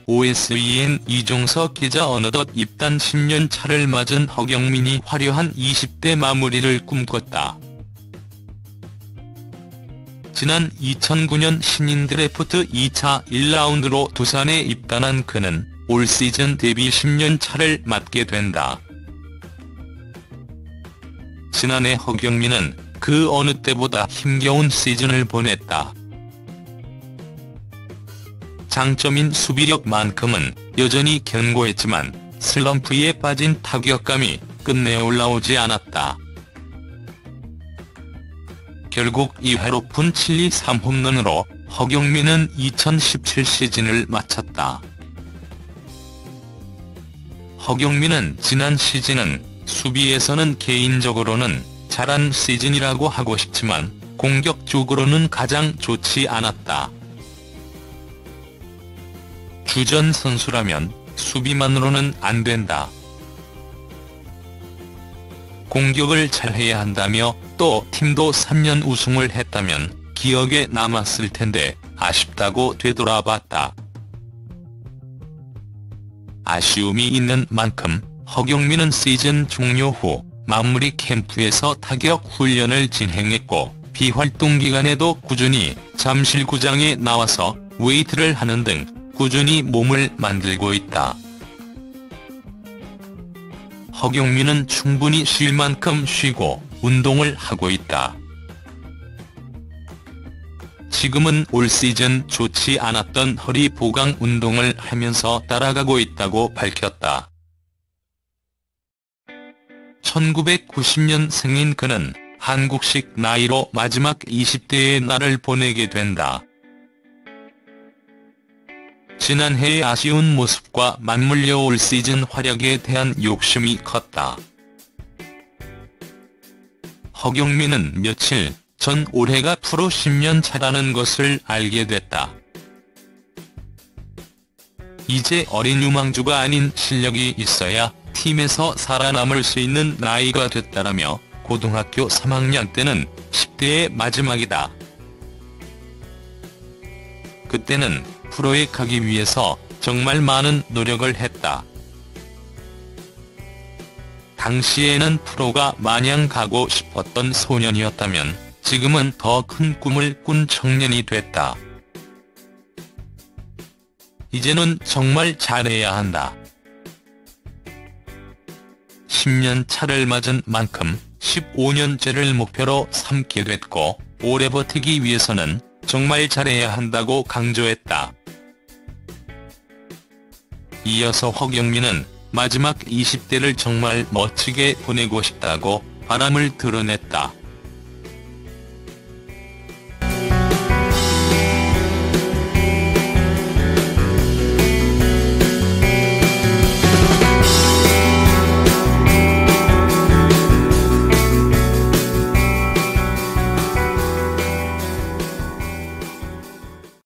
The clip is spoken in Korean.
OSEN 이종석 기자. 어느덧 입단 10년 차를 맞은 허경민이 화려한 20대 마무리를 꿈꿨다. 지난 2009년 신인 드래프트 2차 1라운드로 두산에 입단한 그는 올 시즌 데뷔 10년 차를 맞게 된다. 지난해 허경민은 그 어느 때보다 힘겨운 시즌을 보냈다. 장점인 수비력만큼은 여전히 견고했지만 슬럼프에 빠진 타격감이 끝내 올라오지 않았다. 결국 2회 오픈 7리 3홈런으로 허경민은 2017 시즌을 마쳤다. 허경민은 지난 시즌은 수비에서는 개인적으로는 잘한 시즌이라고 하고 싶지만 공격적으로는 가장 좋지 않았다. 주전 선수라면 수비만으로는 안 된다. 공격을 잘해야 한다며 또 팀도 3년 우승을 했다면 기억에 남았을 텐데 아쉽다고 되돌아봤다. 아쉬움이 있는 만큼 허경민은 시즌 종료 후 마무리 캠프에서 타격 훈련을 진행했고 비활동 기간에도 꾸준히 잠실구장에 나와서 웨이트를 하는 등 꾸준히 몸을 만들고 있다. 허경민은 충분히 쉴 만큼 쉬고 운동을 하고 있다. 지금은 올 시즌 좋지 않았던 허리 보강 운동을 하면서 따라가고 있다고 밝혔다. 1990년생인 그는 한국식 나이로 마지막 20대의 날을 보내게 된다. 지난해의 아쉬운 모습과 맞물려 올 시즌 활약에 대한 욕심이 컸다. 허경민은 며칠 전 올해가 프로 10년 차라는 것을 알게 됐다. 이제 어린 유망주가 아닌 실력이 있어야 팀에서 살아남을 수 있는 나이가 됐다라며 고등학교 3학년 때는 10대의 마지막이다. 그때는 프로에 가기 위해서 정말 많은 노력을 했다. 당시에는 프로가 마냥 가고 싶었던 소년이었다면 지금은 더 큰 꿈을 꾼 청년이 됐다. 이제는 정말 잘해야 한다. 10년 차를 맞은 만큼 15년째를 목표로 삼게 됐고 오래 버티기 위해서는 정말 잘해야 한다고 강조했다. 이어서 허경민은 마지막 20대를 정말 멋지게 보내고 싶다고 바람을 드러냈다.